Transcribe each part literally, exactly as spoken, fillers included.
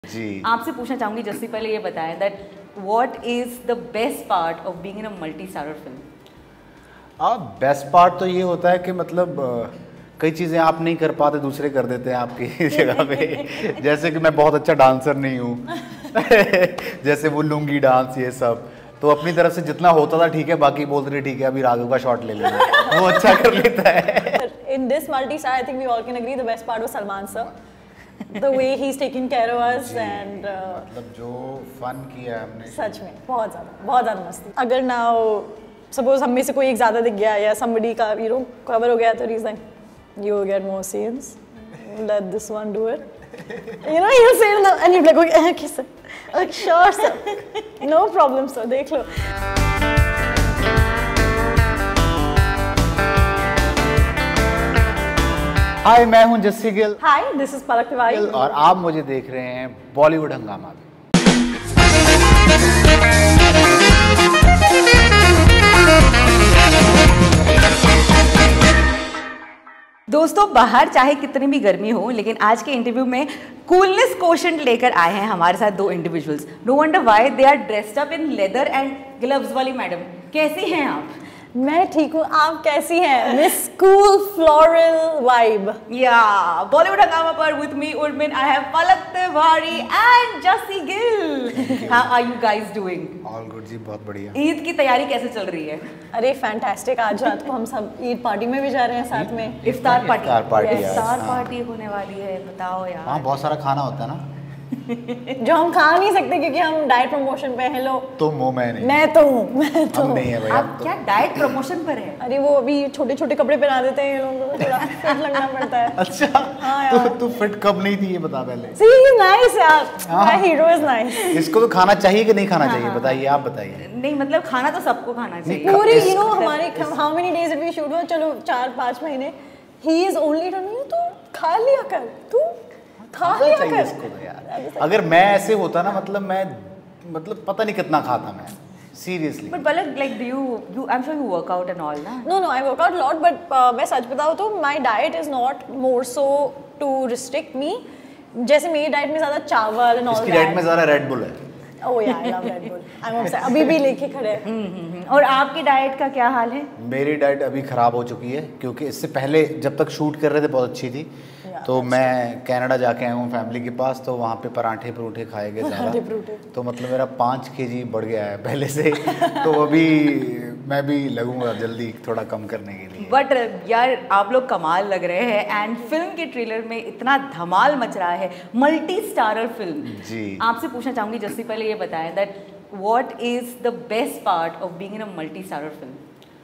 जी आपसे पूछना चाहूंगी जस्सी, पहले ये बताएं that what is the best part of being in a multi starrer film? अब बेस्ट पार्ट तो ये होता है कि मतलब अ, कई चीज़ें आप नहीं कर पाते दूसरे कर देते हैं आपकी जगह पे। जैसे कि मैं बहुत अच्छा डांसर नहीं हूँ जैसे वो लुंगी डांस ये सब, तो अपनी तरफ से जितना होता था ठीक है, बाकी बोलते थे ठीक है अभी राघव का शॉट ले लेना, वो अच्छा कर लेता है। In this multi-star, I think we all can agree the best part was Salman sir. The way he's taking care of us and uh, मतलब जो फन किया है हमने सच में बहुत ज़्यादा बहुत ज़्यादा मस्ती। अगर now suppose हम में से कोई एक ज़्यादा दिख गया या somebody का you know cover हो गया तो he's like you will get more scenes, let this one do it. You know he'll say it and you'll be like okay, okay sir, okay sure sir, no problem sir, देख लो। Hi, मैं हूं Jassi Gill. Hi, this is Palak Tiwari और आप मुझे देख रहे हैं बॉलीवुड हंगामा में। दोस्तों, बाहर चाहे कितनी भी गर्मी हो, लेकिन आज के इंटरव्यू में कूलनेस कोशेंट लेकर आए हैं हमारे साथ दो individuals. No wonder why they are dressed up in leather and gloves वाली मैडम। कैसी हैं आप? मैं ठीक हूँ, आप कैसी हैं? Miss cool floral vibe. Yeah Bollywood Hungama पर with me Urmin I have Palak Tiwari and Jassi Gill. How are you guys doing? All good ji, बहुत बढ़िया। ईद की तैयारी कैसे चल रही है? अरे फैंटास्टिक, आज रात को हम सब ईद पार्टी में भी जा रहे हैं साथ में। Iftar party iftar party Yes. Iftar party होने वाली है, बताओ यार। वहाँ बहुत सारा खाना होता है ना जो हम खा नहीं सकते क्योंकि हम डाइट प्रमोशन पे हैं। लो तुम हो, मैं नहीं। मैं तो हूँ, मैं तो हम नहीं है भाई। आप क्या डाइट प्रमोशन पर है? अरे वो अभी छोटे छोटे कपड़े पहना देते हैं ये लोगों को, थोड़ा फिट लगना पड़ता है। अच्छा, हाँ यार। तो तू फिट कब नहीं थी ये बता पहले। सी इज नाइस यार, माय हीरो इज नाइस। इसको तो खाना चाहिए कि नहीं खाना चाहिए, बताइए, आप बताइए। नहीं मतलब खाना तो सबको खाना चाहिए। पूरी इस- यू नो हमारे how many days we shoot हुआ, चलो चार पाँच महीने ही इज ओनली टेलिंग यू तू खा लिया कर, तू खा लिया चाहिए कर। इसको तो यार। अगर मैं ऐसे होता ना, मतलब मैं मतलब पता नहीं कितना खाता मैं, seriously. But Palak, like, do you you I'm sure you work out and all, ना? No, no, I work out a lot, but uh, मैं सच बताऊँ तो my diet is not more so to restrict me. जैसे मेरी diet में ज़्यादा चावल and all इसकी that. डाइट में ज़रा रेड बुल है। Oh yeah, I love Red Bull. I'm obsessed. अभी भी लेके खड़े हैं। हम्म, हम्म, हम्म। और आपकी डाइट का क्या हाल है? मेरी डाइट अभी ख़राब हो चुकी है क्योंकि इससे पहले जब तक शूट कर रहे थे बहुत अच्छी थी। तो मैं कनाडा जाके आया हूँ फैमिली के पास, तो वहाँ पे पराठे परूठे खाए गए ज़्यादा, तो मतलब मेरा पाँच केजी बढ़ गया है पहले से। तो अभी मैं भी लगूंगा जल्दी थोड़ा कम करने के लिए। बट यार आप लोग कमाल लग रहे हैं एंड फिल्म के ट्रेलर में इतना धमाल मच रहा है, मल्टी स्टारर फिल्म। जी आपसे पूछना चाहूंगी जस्सी, पहले ये बताएं that what is the best part of being in a multi starrer film?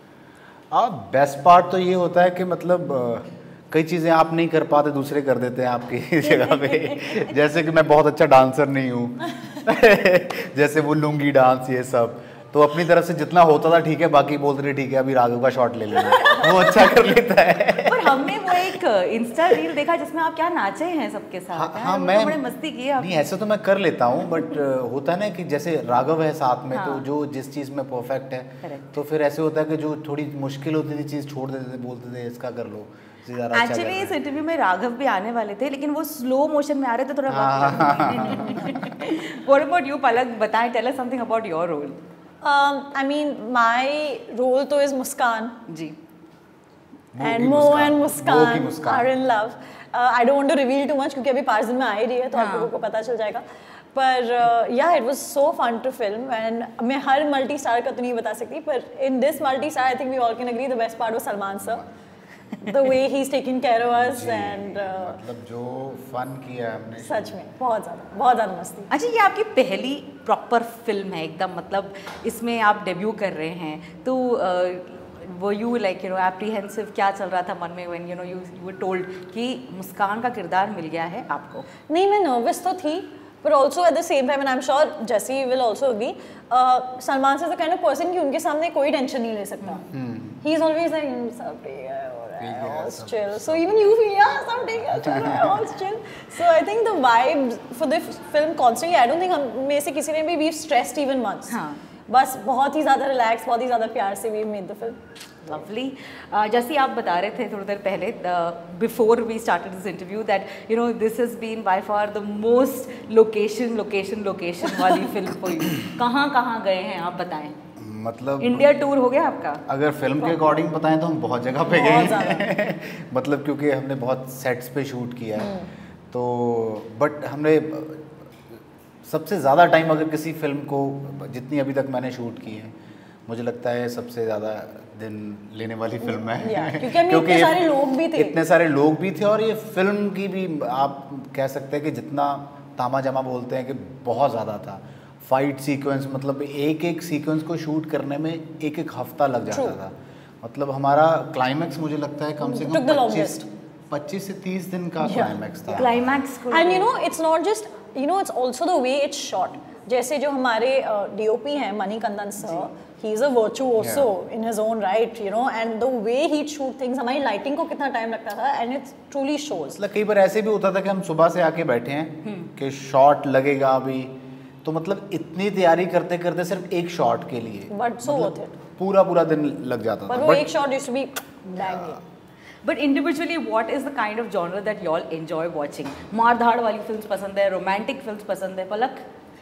अब बेस्ट पार्ट तो ये होता है कि मतलब अ, कई चीज़ें आप नहीं कर पाते दूसरे कर देते हैं आपकी जगह पे। जैसे कि मैं बहुत अच्छा डांसर नहीं हूँ जैसे वो लुंगी डांस ये सब, तो अपनी तरफ से जितना होता था ठीक है, बाकी बोलते थे ठीक है अभी राघव का शॉट ले लेना, वो अच्छा कर लेता है। पर हमने वो एक इंस्टा रील देखा जिसमें आप क्या नाचे हैं सबके साथ। हाँ, यार, हाँ वो मैं तो बड़े मस्ती की आप। नहीं, ऐसे तो मैं कर लेता हूँ, बट होता है ना कि जैसे राघव है साथ में, हाँ। तो जो जिस चीज़ में परफेक्ट है, Correct. तो फिर ऐसे होता है कि जो थोड़ी मुश्किल होती थी चीज़ छोड़ देते थे, बोलते थे इसका कर लो। एक्चुअली इस इंटरव्यू में राघव भी आने वाले थे, लेकिन वो स्लो मोशन में आ रहे थे, थोड़ा व्हाट अबाउट यू पलक? बताएं, tell us something about your role. I mean my role तो is Muskaan ji. And Mo and Muskaan are in love. I don't want to reveal too much क्योंकि अभी पाँच दिन में आ ही रही है, तो आप लोगों को पता चल जाएगा। पर yeah it was so fun to film and मैं हर मल्टी स्टार का तो नहीं बता सकती, पर in this multi star I think we all can agree the best part was Salman sir. The way he's taking care of us and uh, मतलब जो फन किया है हमने सच में बहुत ज़्यादा बहुत ज़्यादा मस्ती। अच्छा, ये आपकी पहली प्रॉपर फिल्म है एकदम, मतलब इसमें आप डेब्यू कर रहे हैं, तो वो you like you know apprehensive, क्या चल रहा था मन में when you know you you were told कि मुस्कान का किरदार मिल गया है आपको? नहीं, मैं नर्वस तो थी, पर also at the same time and I am sure Jassi will also agree, Salman sir the kind of person कि उनके सामने कोई टेंशन नहीं ले सकता। ही इज ऑलवेज लाइक सब ठीक है, all chill. So even you feel yeah, सब ठीक है, चलो all chill. So I think the vibe for the film constantly, I don't think हम में से किसी ने भी we've stressed even once. हाँ. बस बहुत ही ज़्यादा रिलैक्स, बहुत ही ज़्यादा प्यार से we made the film. Lovely. जैसे आप बता रहे थे थोड़ी देर पहले, before we started this interview, that you know this has been by far the most location location location वाली फिल्म फॉर यू। कहाँ कहाँ गए हैं आप बताएं? मतलब इंडिया टूर हो गया आपका? अगर फिल्म के अकॉर्डिंग बताएं तो हम बहुत जगह पे गए हैं मतलब क्योंकि हमने बहुत सेट्स पे शूट किया है, तो बट हमने सबसे ज़्यादा टाइम अगर किसी फिल्म को, जितनी अभी तक मैंने शूट की है, मुझे लगता है सबसे ज़्यादा दिन लेने वाली फिल्म है yeah, क्योंकि, क्योंकि इतने सारे लोग भी थे इतने सारे लोग भी थे और ये फिल्म की भी आप कह सकते हैं कि जितना तामा जमा बोलते हैं कि बहुत ज़्यादा था। फाइट सीक्वेंस, मतलब एक एक सीक्वेंस को शूट करने में एक एक हफ्ता लग जाता था। मतलब हमारा क्लाइमैक्स मुझे लगता है कम से कम पच्चीस पच्चीस से तीस दिन का क्लाइमैक्स था। Climax and you know it's not just, you know it's also the way it's shot. जैसे जो हमारे डीओपी हैं Manikandan sir, he is a virtuoso in his own right, you know, and the way he shoot things. हमारी lighting को कितना time लगता था and it's truly shows. मतलब कई बार ऐसे भी होता था कि हम सुबह से आके बैठे हैं कि शॉट लगेगा अभी, तो मतलब इतनी तैयारी करते करते सिर्फ एक शॉट के लिए बट सो वर्थ इट, पूरा पूरा दिन लग जाता था। था। वो एक shot used to be banging. But individually, what is the kind of genre that you all enjoy watching? मार धाड़ वाली फिल्म्स पसंद है, रोमांटिक फिल्म्स पसंद है? पलक?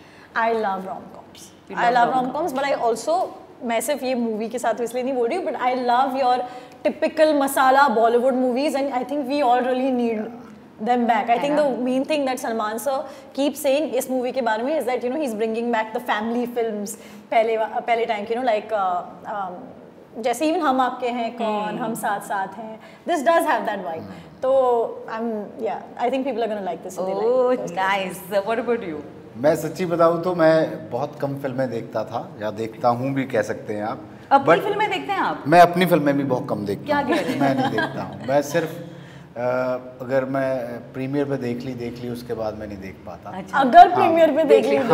I love rom-coms. I love rom-coms, but I also, मैं सिर्फ ये मूवी के साथ इसलिए नहीं बोल रही हूँ, but I love your typical masala Bollywood movies, and I think we all really need them back. I think the main thing that Salman sir keeps saying इस मूवी के बारे में is that, you know, he's bringing back the family films पहले पहले time, you know, like uh, um, जैसे even Hum Aapke Hain Kaun, hmm. Hum Saath Saath Hain, this does have that vibe. तो I am yeah I think people are gonna like this. Oh nice. What about you? मैं सच्ची बताऊं तो मैं बहुत कम फिल्में देखता था, या देखता हूं भी कह सकते हैं आप। अपनी फिल्में देखते हैं आप? मैं अपनी फिल्में भी बहुत कम देखता क्या कह रहे हैं? मैं नहीं देखता हूं। मैं सिर्फ आ, अगर मैं प्रीमियर पे देख ली देख ली उसके बाद मैं नहीं देख पाता। अच्छा। अगर प्रीमियर पे देख ली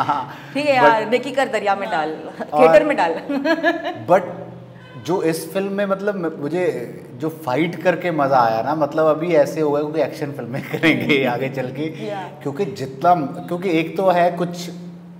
ठीक है यार, नेकी कर दरिया में डाल, थिएटर में डाल। बट जो इस फिल्म में मतलब मुझे जो फाइट करके मज़ा आया ना, मतलब अभी ऐसे होगा क्योंकि एक्शन फिल्में करेंगे आगे चल के, क्योंकि जितना, क्योंकि एक तो है कुछ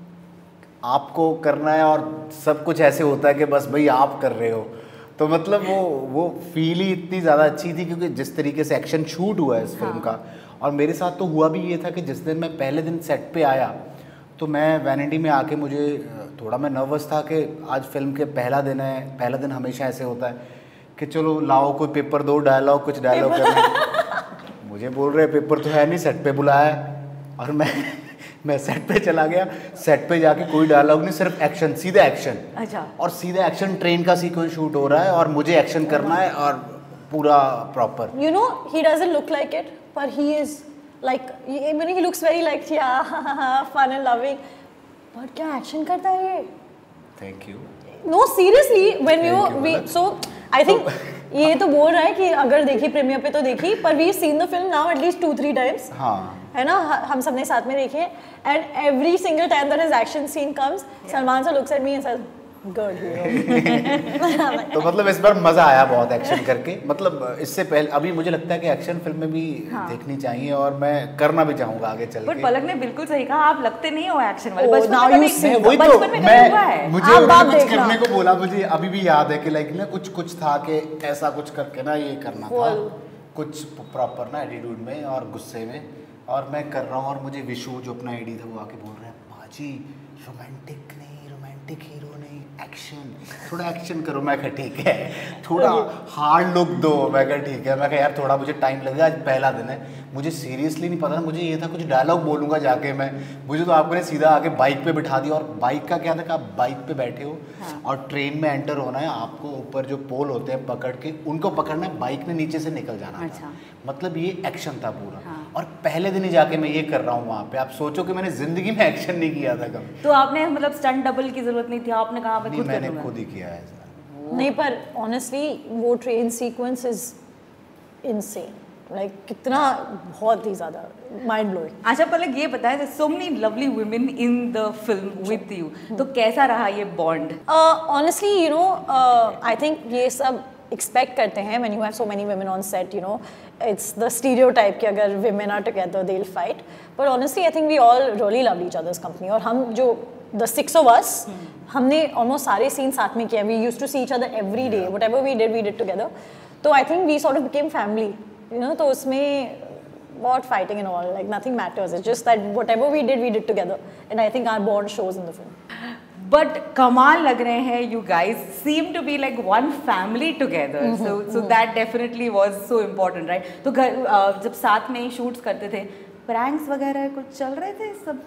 आपको करना है और सब कुछ ऐसे होता है कि बस भाई आप कर रहे हो, तो मतलब वो वो फील ही इतनी ज़्यादा अच्छी थी क्योंकि जिस तरीके से एक्शन शूट हुआ है इस फिल्म का। और मेरे साथ तो हुआ भी ये था कि जिस दिन मैं पहले दिन सेट पे आया तो मैं वैनिटी में आके, मुझे थोड़ा मैं नर्वस था कि आज फिल्म के पहला दिन है। पहला दिन हमेशा ऐसे होता है कि चलो लाओ कोई पेपर दो, डायलॉग कुछ डायलॉग करना। मुझे बोल रहे पेपर तो है नहीं, सेट पे बुलाया है। और मैं मैं सेट पे चला गया, सेट पे जाके कोई डायलॉग नहीं, सिर्फ एक्शन, सीधा एक्शन। अच्छा। और सीधा एक्शन, ट्रेन का सीक्वेंस शूट हो रहा है और मुझे एक्शन करना है और पूरा proper. You know he doesn't look like it, पर he is like, I mean, he looks very like yeah fun and loving, but क्या एक्शन करता है ये? Thank you. No seriously, when you we so I think ये तो बोल रहा है कि अगर देखी प्रीमियर पे तो देखी, पर we seen the film now at least two three times. हाँ। है ना, हम सबने साथ में देखे, and every single time that his action scene comes, Salman sir looks at me and says, Good hero. तो मतलब इस बार मजा आया बहुत एक्शन करके। मतलब इससे पहले अभी मुझे लगता है कि एक्शन फिल्में भी हाँ। देखनी चाहिए और मैं करना भी चाहूंगा आगे चल के। बट पलक ने बिल्कुल सही कहा, आप लगते नहीं हो एक्शन वाले। बचपन में वही तो मैं मुझे कुछ करने को बोला, मुझे अभी भी याद है कि लाइक ना कुछ कुछ था कि ऐसा कुछ करके ना ये करना था, कुछ प्रॉपर ना एटीट्यूड में और गुस्से में, और मैं कर रहा हूँ और मुझे विशु जो अपना आईडी था वो आके बोल रहा है, बाजी रोमांटिक नहीं, रोमांटिक हीरो नहीं, एक्शन, थोड़ा एक्शन करो। मैं कहा ठीक है, थोड़ा हार्ड लुक दो। मैं कहा ठीक है। मैं कहा यार थोड़ा मुझे टाइम लगेगा, आज पहला दिन है, मुझे सीरियसली नहीं पता, मुझे ये था कुछ डायलॉग बोलूँगा जाके मैं। मुझे तो आपने सीधा आके बाइक पे बिठा दिया, और बाइक का क्या था कि आप बाइक पे बैठे हो हाँ। और ट्रेन में एंटर होना है, आपको ऊपर जो पोल होते हैं पकड़ के उनको पकड़ना है, बाइक ने नीचे से निकल जाना अच्छा। था। मतलब ये एक्शन था पूरा हाँ। और पहले दिन ही जाके मैं ये कर रहा हूँ वहाँ पे। आप सोचो कि मैंने जिंदगी में एक्शन नहीं किया था कभी। तो आपने मतलब स्टंट डबल की जरूरत नहीं थी, आपने कहा नहीं, मैंने खुद ही किया है। नहीं, पर ऑनेस्टली वो train sequence is insane, like कितना बहुत ही ज्यादा माइंड ब्लोइंग। अच्छा पलक ये बताएं, so many lovely women in the film with you, तो कैसा रहा ये bond? Honestly you know I think ये सब एक्सपेक्ट करते हैं when you have so many women on set, you know it's the stereotype कि अगर women are together they'll fight, but honestly I think we all really loved each other's company। और हम जो the six of us, हमने almost सारे scene साथ में किया. We used to see each other every day, whatever we did we did together. तो I think we sort of became family, you know. तो उसमें बहुत fighting and all, like nothing matters, it's just that whatever we did we did together, and I think our bond shows in the film. But कमाल लग रहे हैं, you guys seem to be like one family together, so so that definitely was so important, right? तो घर uh, जब साथ में shoots करते थे, प्रैंक्स वगैरह कुछ चल रहे थे सब?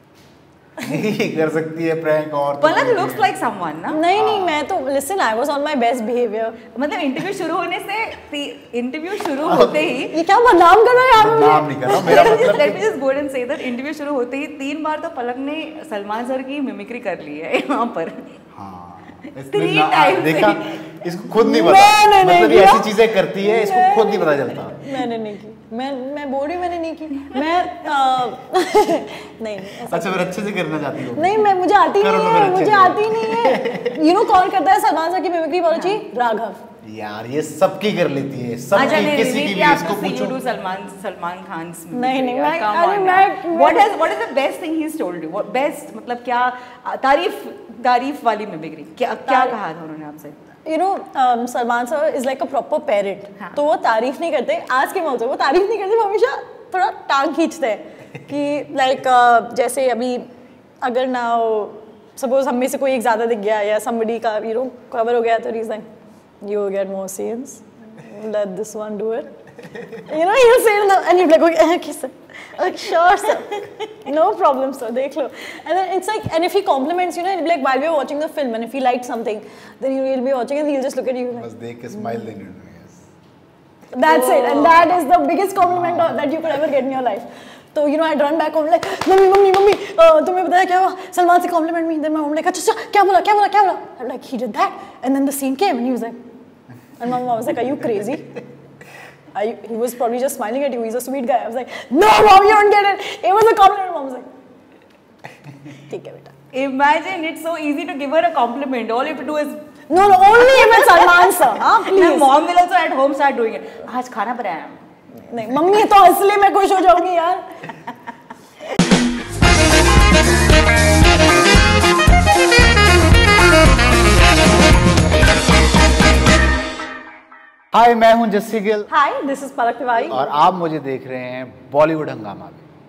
कर सकती है प्रैंक और पलक लुक्स लाइक समवन ना. नहीं नहीं, मैं तो listen, I was on my best behaviour. मतलब इंटरव्यू शुरू होने से इंटरव्यू शुरू होते ही ये क्या बदनाम कर रहा है यार? नाम नहीं कर रहा मेरा मतलब. Let me just go and say that interview शुरू होते ही तीन बार तो पलक ने सलमान सर की मिमिक्री कर ली है यहाँ पर. हाँ, Three times देखा, इसको खुद नहीं पता, मतलब ये ऐसी चीजें करती है, इसको खुद नहीं पता चलता. मैंने नहीं की, मैं मैं बोल रही हूँ मैंने नहीं की. मैं नहीं नहीं. अच्छा, फिर अच्छे से करना चाहती हो? नहीं, मैं मुझे आती नहीं है, मुझे आती नहीं है. यू नो कौन करता है सलमान सर की मिमिक्री बहुत अच्छी? राघव. यार ये सबकी कर लेती है, सबकी, किसी की भी. इसको पूछो सलमान सलमान खान. नहीं नहीं, मैं अरे मैं what is what is the best thing he has told you? Best मतलब क्या तारीफ तारीफ वाली मिमिक्री क्या क्या कहा था उन्होंने आपसे? You know Salman sir is like a proper parent. तो वो तारीफ नहीं करते, आज के मौके वो तारीफ नहीं करते, वो हमेशा थोड़ा टांग खींचते हैं कि लाइक like, uh, जैसे अभी अगर ना सपोज हम में से कोई एक ज़्यादा दिख गया या somebody का यू नो कवर हो गया, तो he's like you get more scenes, let this one do it, you know, he'll say and you'll be like okay, okay sir, like sure sir, no problem sir, देख लो. And then it's like, and if he compliments, you know, it'll be like while we're watching the film and if he liked something, then he'll be watching and he'll just look at you like, बस देख के smile देंगे. That's oh. it, and that is the biggest compliment that you could ever get in your life. तो you know I run back home like mummy mummy mummy तुम्हें पता है क्या हुआ? सलमान से compliment me. Then my mom like अच्छा अच्छा क्या बोला क्या बोला क्या बोला? I'm like he did that, and then the scene came and he was like, and my mom was like, are you crazy? Are you, he was probably just smiling at you. He's a sweet guy. I was like, no mom, you don't get it. It was a compliment. Mom was like, ठीक है बेटा. Imagine it's so easy to give her a compliment. All you have to do is no no only if it's Salman sir. हाँ please. Mom will also at home start doing it. आज खाना बनाया. नहीं mummy तो इसलिए मैं खुश हो जाऊंगी यार. हाय, मैं हूं Jassi Gill. Hi, this is Palak Tiwari. और आप मुझे देख रहे हैं बॉलीवुड हंगामा में.